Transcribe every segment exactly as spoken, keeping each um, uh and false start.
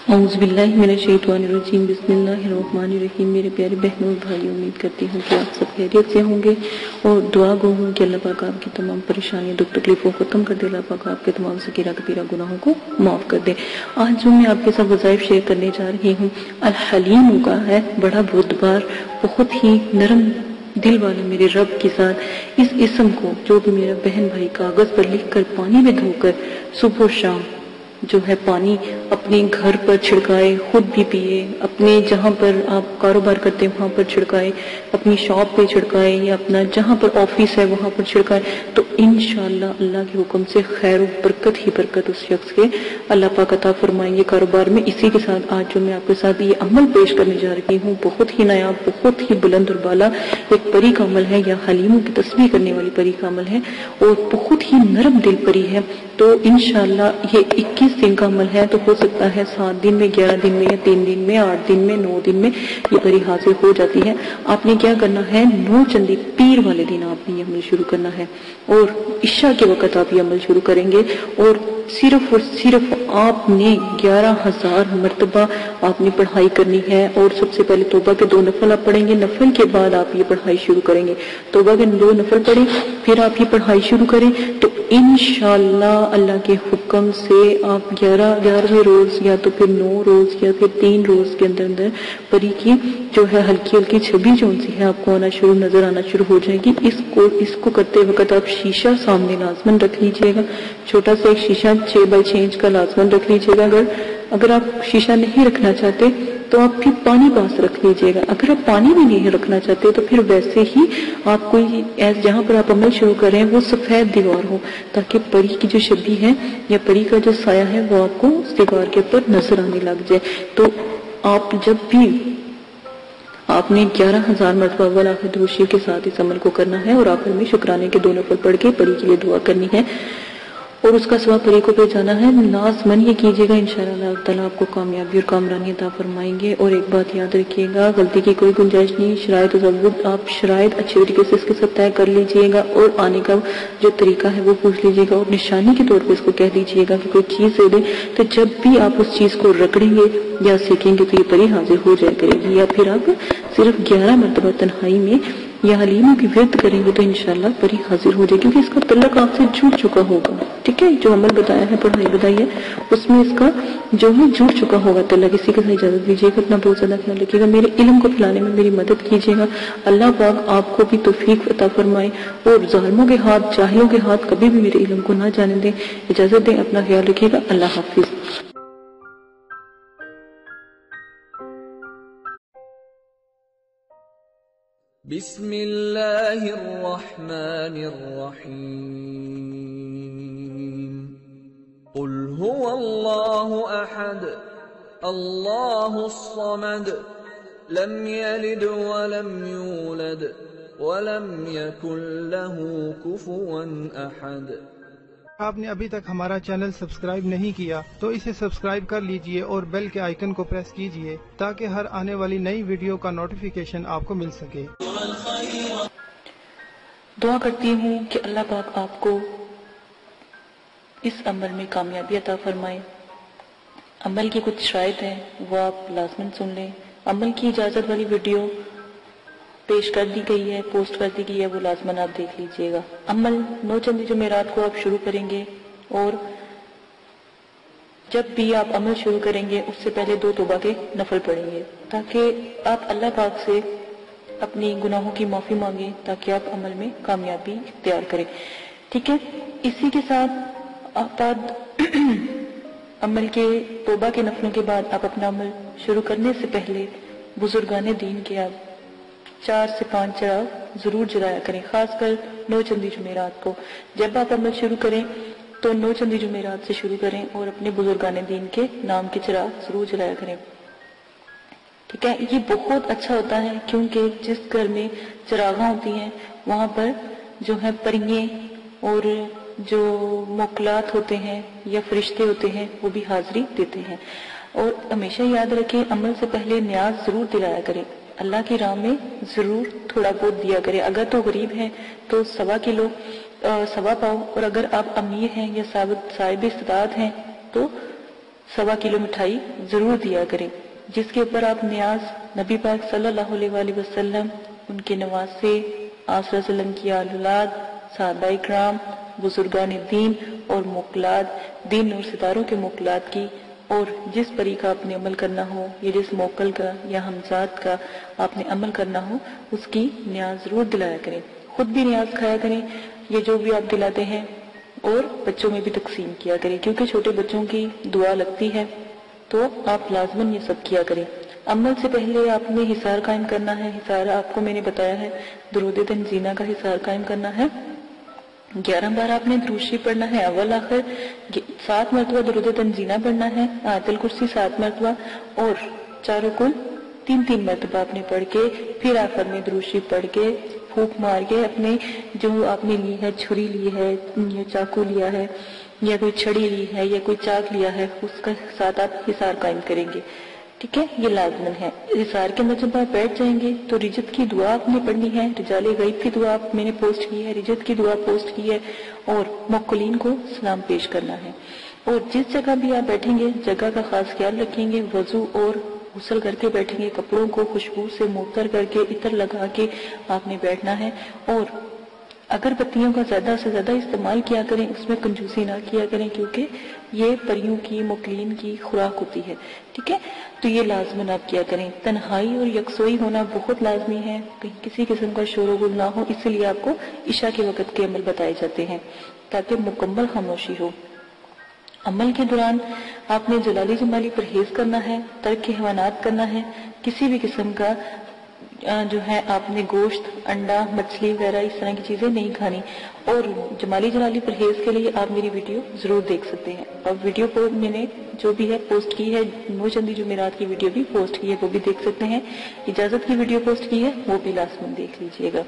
اعوذ باللہ من الشیطان الرجیم، بسم اللہ الرحمن الرحیم۔ میرے پیارے بہنوں اور بھائی، امید کرتی ہوں کہ آپ سب خیریت سے ہوں گے اور دعا گو ہوں کہ اللہ پاک آپ کی تمام پریشانیوں دکھ تکلیفوں کو ختم کر دے، اللہ پاک آپ کے تمام صغیرہ کبیرہ گناہوں کو معاف کر دے۔ آج جو میں آپ کے ساتھ وظائف شیئر کرنے جا رہی ہوں، الحلیم کا ہے، بڑا بردبار، بہت ہی نرم دل والے میرے رب کے ساتھ اس اسم کو جو بھی میرا بہن بھائی کاغذ پر لکھ کر پانی میں دھو کر صبح و شام جو ہے پانی اپنے گھر پر چھڑکائے، خود بھی پیے، اپنے جہاں پر آپ کاروبار کرتے ہیں وہاں پر چھڑکائے، اپنی شاپ پہ چھڑکائے یا اپنا جہاں پر آفس ہے وہاں پر چھڑکائے، تو انشاءاللہ اللہ کے حکم سے خیر و برکت ہی برکت اس شخص کے اللہ پاک عطا فرمائیں گے کاروبار میں۔ اسی کے ساتھ آج جو میں آپ کے ساتھ یہ عمل پیش کرنے جا رہی ہوں، بہت ہی نایاب، بہت ہی بلند اور بالا ایک پری کا عمل ہے، یا حلیموں کی تسبیح کرنے والی پری کا عمل ہے، اور بہت ہی نرم دل پری ہے۔ تو انشاءاللہ یہ اکیس دن کا عمل ہے، تو ہو سکتا ہے سات دن میں، گیارہ دن میں، یا تین دن میں، آٹھ دن میں، نو دن میں یہ پری حاصل ہو جاتی ہے۔ آپ نے کیا کرنا ہے، نو چندی پیر والے دن آپ نے یہ عمل شروع کرنا ہے، اور عشاء کے وقت آپ یہ عمل شروع کریں گے، اور صرف اور صرف آپ نے گیارہ ہزار مرتبہ آپ نے پڑھائی کرنی ہے۔ اور سب سے پہلے توبہ کے دو نفل آپ پڑھیں گے، نفل کے بعد آپ یہ پڑھائی شروع کریں گے۔ توبہ کے دو نفل پڑھیں، پھر آپ یہ پڑھائی شروع کریں، تو انشاءاللہ اللہ کے حکم سے آپ گیارہ گیارہویں روز یا تو پھر نو روز یا پھر تین روز کے اندر اندر پری کی جو ہے ہلکی ہلکی چھبی جو سی ہے آپ کو آنا شروع نظر آنا شروع ہو جائے گی۔ اس کو اس کو کرتے وقت آپ شیشہ سامنے لازمن رکھ لیجئے گا، چھوٹا سا ایک شیشہ چھ بائی چھ انچ کا لازمن رکھ لیجئے گا۔ اگر اگر آپ شیشہ نہیں رکھنا چاہتے تو آپ پھر پانی پاس رکھ لیجئے گا۔ اگر آپ پانی بھی نہیں رکھنا چاہتے تو پھر ویسے ہی آپ کوئی ایس جہاں پر آپ عمل شروع کریں وہ سفید دیوار ہو، تاکہ پری کی جو شبی ہے یا پری کا جو سایہ ہے وہ آپ کو اس دیوار کے اوپر نظر آنے لگ جائے۔ تو آپ جب بھی آپ نے گیارہ ہزار مرتبہ اول آخر درود شریف کے ساتھ اس عمل کو کرنا ہے، اور آخر میں شکرانے کے دو نفل پڑھ کے پری کے لیے دعا کرنی ہے، اور اس کا ثواب پری کو بھیجانا ہے۔ لازمن یہ کیجیے گا، انشاءاللہ اللہ تعالیٰ آپ کو کامیابی اور کامرانی عطا فرمائیں گے۔ اور ایک بات یاد رکھیے گا، غلطی کی کوئی گنجائش نہیں، شرائط و ضوابط آپ شرائط اچھے طریقے سے اس کے ساتھ طے کر لیجئے گا، اور آنے کا جو طریقہ ہے وہ پوچھ لیجئے گا، اور نشانی کے طور پہ اس کو کہہ دیجئے گا کہ کوئی چیز دے دیں، تو جب بھی آپ اس چیز کو رگڑیں گے یا سیکھیں گے تو یہ پری حاضر ہو جائے کرے گی۔ یا پھر آپ صرف گیارہ مرتبہ تنہائی میں یا حلیموں کی ورد کریں گے تو انشاءاللہ پری حاضر ہو جائے، کیونکہ اس کا تعلق آپ سے جڑ چکا ہوگا۔ ٹھیک ہے، جو عمل بتایا ہے، پڑھائی بتائی ہے، اس میں اس کا جو ہے جڑ چکا ہوگا تعلق۔ اسی کے ساتھ اجازت دیجیے گا، اپنا بہت زیادہ خیال رکھیے گا، میرے علم کو پھیلانے میں میری مدد کیجیے گا۔ اللہ پاک آپ کو بھی توفیق عطا فرمائے، اور ظالموں کے ہاتھ، جاہلوں کے ہاتھ کبھی بھی میرے علم کو نہ جانے دیں۔ اجازت دیں، اپنا خیال رکھیے گا، اللہ حافظ۔ بسم اللہ الرحمن الرحیم، قل هو اللہ احد اللہ الصمد لم یلد ولم یولد ولم یکن له کفوا احد۔ آپ نے ابھی تک ہمارا چینل سبسکرائب نہیں کیا تو اسے سبسکرائب کر لیجئے اور بیل کے آئیکن کو پریس کیجئے تاکہ ہر آنے والی نئی ویڈیو کا نوٹیفیکیشن آپ کو مل سکے۔ دعا کرتی ہوں کہ اللہ پاک آپ کو اس عمل میں کامیابی عطا فرمائے۔ عمل کی کچھ شرائط ہیں وہ آپ لازماً سن لیں۔ عمل کی اجازت والی ویڈیو پیش کر دی گئی ہے، پوسٹ کر دی گئی ہے، وہ لازماً آپ دیکھ لیجئے گا۔ عمل نو چندی جمعرات کو آپ شروع کریں گے، اور جب بھی آپ عمل شروع کریں گے اس سے پہلے دو توبہ کے نفل پڑھیں گے، تاکہ آپ اللہ پاک سے اپنی گناہوں کی معافی مانگیں، تاکہ آپ عمل میں کامیابی اختیار کریں۔ ٹھیک ہے، اسی کے ساتھ آپ عمل کے توبہ کے نفلوں کے بعد آپ اپنا عمل شروع کرنے سے پہلے بزرگان دین کے آپ چار سے پانچ چراغ ضرور جلایا کریں، خاص کر نو چندی جمعرات کو۔ جب آپ عمل شروع کریں تو نو چندی جمعرات سے شروع کریں، اور اپنے بزرگان دین کے نام کے چراغ ضرور جلایا کریں۔ ٹھیک ہے، یہ بہت اچھا ہوتا ہے، کیونکہ جس گھر میں چراغاں ہوتی ہیں وہاں پر جو ہے پریے اور جو موکلات ہوتے ہیں یا فرشتے ہوتے ہیں وہ بھی حاضری دیتے ہیں۔ اور ہمیشہ یاد رکھیں، عمل سے پہلے نیاز ضرور دلایا کریں، اللہ کی راہ میں ضرور تھوڑا بہت دیا کریں۔ اگر تو غریب ہیں تو سوا کلو سوا پاؤ، اور اگر آپ امیر ہیں یا صاحب استطاعت ہیں تو सवा किलो मिठाई जरूर दिया करें, जिसके ऊपर आप नियाज नबी पाक सल्लल्लाहु अलैहि वसल्लम, उनके नवासे, आसरा सल्लम की औलाद, साहबा इकराम, बुजुर्गान दीन और मुकलाद, दीन और सितारों के मुकलाद की, और जिस परी का आपने अमल करना हो या जिस मोकल का या हमजाद का आपने अमल करना हो उसकी न्याज जरूर दिलाया करें। खुद भी न्याज खाया करें, ये जो भी आप दिलाते हैं, और बच्चों में भी तकसीम किया करें, क्योंकि छोटे बच्चों की दुआ लगती है, तो आप लाजमन ये सब किया करें। अमल से पहले आपने हिसार कायम करना है। हिसार आपको मैंने बताया है, दुरूद तंजीना का हिसार कायम करना है। ग्यारह बार आपने दुरूद शरीफ पढ़ना है अव्वल आखिर, सात मरतबा दुरूद तंजीना पढ़ना है, आयतुल कुर्सी सात मरतबा, और चारों कुल तीन तीन मरतबा आपने पढ़ के फिर आखिर में दुरूद शरीफ पढ़ के फूंक मार के अपने जो आपने ली है, छुरी ली है या चाकू लिया है या कोई छड़ी ली है या कोई चाक लिया है, उसका साथ आप हिसार कायम करेंगे। ठीक है, ये लाजमन है। हिसार के अंदर जब आप बैठ जाएंगे तो रिजत की दुआ आपने पढ़नी है, रिजाले गैब की दुआ मैंने पोस्ट की है, रिजत की दुआ पोस्ट की है, और मुक्कलीन को सलाम पेश करना है। और जिस जगह भी आप बैठेंगे जगह का खास ख्याल रखेंगे, वजू और गुस्ल करके बैठेंगे, कपड़ों को खुशबू से मुअत्तर करके इतर लगा के आपने बैठना है, और अगरबत्तियों का ज्यादा से ज्यादा इस्तेमाल किया करें, उसमें कंजूसी ना किया करें, क्योंकि ये परियों की मुकलीन की खुराक होती है। ठीक है, तो ये लाजमन आप किया करें। तन्हाई और यकसोई होना बहुत लाजमी है, कहीं किसी किस्म का शोर गुल ना हो, इसलिए आपको इशा के वक्त के अमल बताए जाते हैं ताकि मुकम्मल खामोशी हो। अमल के दौरान आपने जलाली जमाली परहेज करना है, तर्क के हैवानात करना है, किसी भी किस्म का जो है आपने गोश्त, अंडा, मछली वगैरह इस तरह की चीजें नहीं खानी। और जमाली जलाली परहेज के लिए आप मेरी वीडियो जरूर देख सकते हैं, और वीडियो को मैंने जो भी है पोस्ट की है, नूरचंदी जुमेरात की वीडियो भी पोस्ट की है, वो भी देख सकते हैं। इजाजत की वीडियो पोस्ट की है, वो भी लाजमन देख लीजिएगा।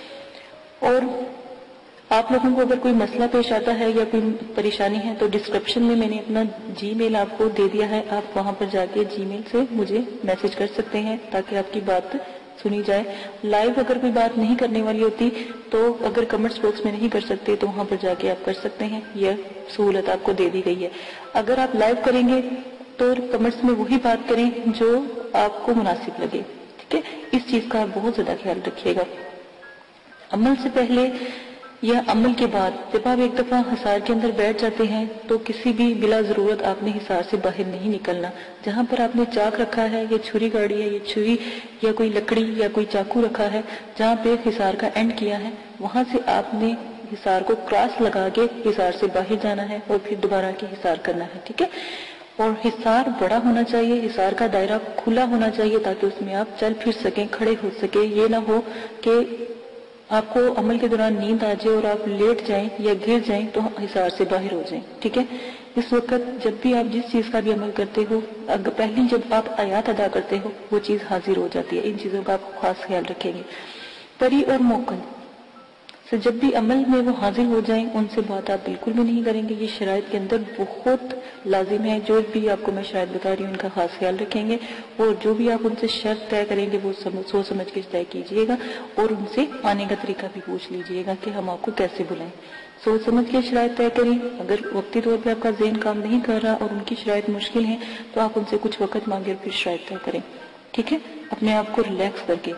और आप लोगों को अगर कोई मसला पेश आता है या कोई परेशानी है तो डिस्क्रिप्शन में मैंने अपना जीमेल आपको दे दिया है, आप वहां पर जाके जीमेल से मुझे मैसेज कर सकते हैं ताकि आपकी बात सुनी जाए। लाइव अगर कोई बात नहीं करने वाली होती तो अगर कमेंट्स बॉक्स में नहीं कर सकते तो वहां पर जाके आप कर सकते हैं, यह सहूलत आपको दे दी गई है। अगर आप लाइव करेंगे तो कमेंट्स में वही बात करें जो आपको मुनासिब लगे। ठीक है, इस चीज का आप बहुत ज्यादा ख्याल रखिएगा। अमल से पहले या अमल के बाद जब आप एक दफा हिसार के अंदर बैठ जाते हैं तो किसी भी बिला जरूरत आपने हिसार से बाहर नहीं निकलना। जहां पर आपने चाक रखा है या छुरी गाड़ी है या छुरी या कोई लकड़ी या कोई चाकू रखा है, जहां पे हिसार का एंड किया है वहां से आपने हिसार को क्रॉस लगा के हिसार से बाहर जाना है और फिर दोबारा के हिसार करना है। ठीक है, और हिसार बड़ा होना चाहिए, हिसार का दायरा खुला होना चाहिए ताकि उसमें आप चल फिर सकें, खड़े हो सके। ये ना हो कि आपको अमल के दौरान नींद आ जाए और आप लेट जाएं या गिर जाएं तो हिसार से बाहर हो जाएं। ठीक है, इस वक्त जब भी आप जिस चीज का भी अमल करते हो, अगर पहली जब आप आयात अदा करते हो वो चीज हाजिर हो जाती है। इन चीजों का आप खास ख्याल रखेंगे। परी और मोकल से जब भी अमल में वो हाजिर हो जाएं उनसे बात आप बिल्कुल भी नहीं करेंगे। ये शराइत के अंदर बहुत लाजिम है। जो भी आपको मैं शराइत बता रही हूँ उनका खास ख्याल रखेंगे, और जो भी आप उनसे शर्त तय करेंगे वो समझ सोच समझ के तय कीजिएगा, और उनसे आने का तरीका भी पूछ लीजिएगा कि हम आपको कैसे बुलाएं। सोच समझ के शराइत तय करें। अगर वक्ती तौर पर आपका ज़हन काम नहीं कर रहा और उनकी शराइत मुश्किल है तो आप उनसे कुछ वक्त मांगे और फिर शराइत तय करें। ठीक है, अपने आप को रिलैक्स करके।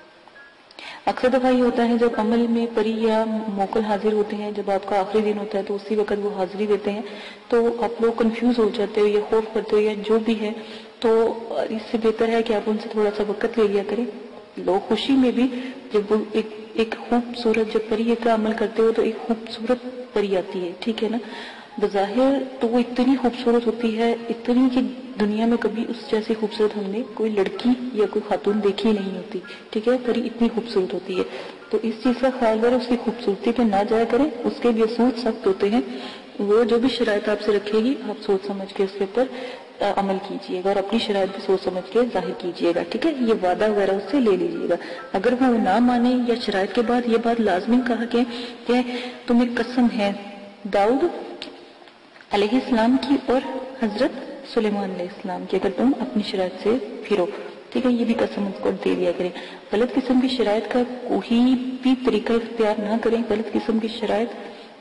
अक्सर दफा ये होता है जब अमल में परी या मोकल हाजिर होते हैं, जब आपका आखिरी दिन होता है तो उसी वक्त वो हाजिरी देते हैं, तो आप लोग कंफ्यूज हो जाते हो या खौफ करते हो या जो भी है, तो इससे बेहतर है कि आप उनसे थोड़ा सा वक्त ले लिया करें। लोग खुशी में भी जब वो एक एक खूबसूरत जब परी का अमल करते हो तो एक खूबसूरत परी आती है। ठीक है ना, बज़ाहिर तो वो इतनी खूबसूरत होती है, इतनी कि दुनिया में कभी उस जैसी खूबसूरत हमने कोई लड़की या कोई खातून देखी नहीं होती। ठीक है, परी इतनी खूबसूरत होती है, तो इस चीज का ख्याल करें, उसकी खूबसूरती पे ना जाया करें। उसके भी असूल सख्त होते हैं, वो जो भी शराइत आपसे रखेगी आप सोच समझ के उसके ऊपर अमल कीजिएगा और अपनी शराइत भी सोच समझ के जाहिर कीजिएगा। ठीक है, ये वादा वगैरह उससे ले लीजिएगा। अगर वो ना माने या शराइत के बाद ये बात लाजमी कहा कि तुम्हें कसम है दाऊद अलैहिस्सलाम की और हजरत सुलेमान अलैहिस्सलाम की, अगर तुम अपनी शराइत से फिरो, ठीक है, ये भी कसम उसको दे दिया करें। गलत किस्म की शराइत का कोई भी तरीका इख्तियार ना करें। गलत किस्म की शराइत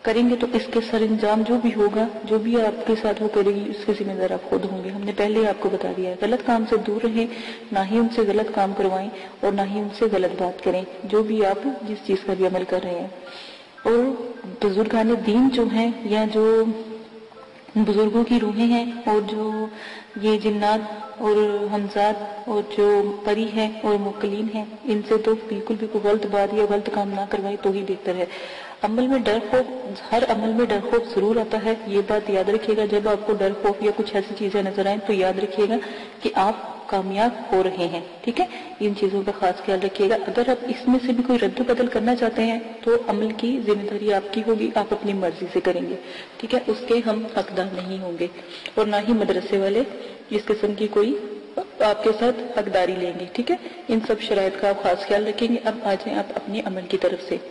کریں گے تو اس کے سر انجام جو بھی ہوگا، جو بھی آپ کے ساتھ وہ کرے گی، اس کے ذمہ دار آپ خود ہوں گے۔ ہم نے پہلے آپ کو بتا دیا ہے، غلط کام سے دور رہیں، نہ ہی ان سے غلط کام کروائیں اور نہ ہی ان سے غلط بات کریں، جو بھی آپ جس چیز کا بھی عمل کر رہے ہیں۔ اور بزرگان دین جو ہیں یا جو بزرگوں کی روحیں ہیں اور جو یہ جنات اور حمزات اور جو پری ہیں اور موکلین ہیں، ان سے تو بالکل بھی کوئی غلط بات یا غلط کام نہ کروائیں تو ہی بہتر ہے۔ عمل میں ڈر خوف، ہر عمل میں ڈر خوف ضرور آتا ہے، یہ بات یاد رکھیے گا۔ جب آپ کو ڈر خوف یا کچھ ایسی چیزیں نظر آئیں تو یاد رکھیے گا کہ آپ کامیاب ہو رہے ہیں، ٹھیک ہے؟ ان چیزوں کا خاص خیال رکھیے گا۔ اگر آپ اس میں سے بھی کوئی رد و بدل کرنا چاہتے ہیں تو عمل کی ذمہ داری آپ کی ہوگی، آپ اپنی مرضی سے کریں گے، ٹھیک ہے؟ اس کے ہم حقدار نہیں ہوں گے اور نہ ہی مدرسے والے اس قسم کی کوئی آپ کے ساتھ حقداری لیں گے، ٹھیک ہے؟ ان سب شرائط کا آپ خاص خیال رکھیں گے۔ اب آ جائیں آپ اپنے عمل کی طرف سے۔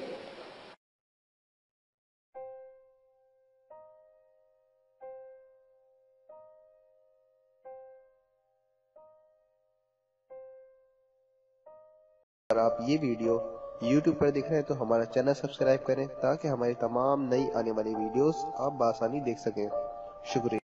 اگر آپ یہ ویڈیو یوٹیوب پر دیکھ رہے ہیں تو ہمارا چینل سبسکرائب کریں تاکہ ہماری تمام نئی آنے والی ویڈیوز آپ بآسانی دیکھ سکیں۔ شکریہ۔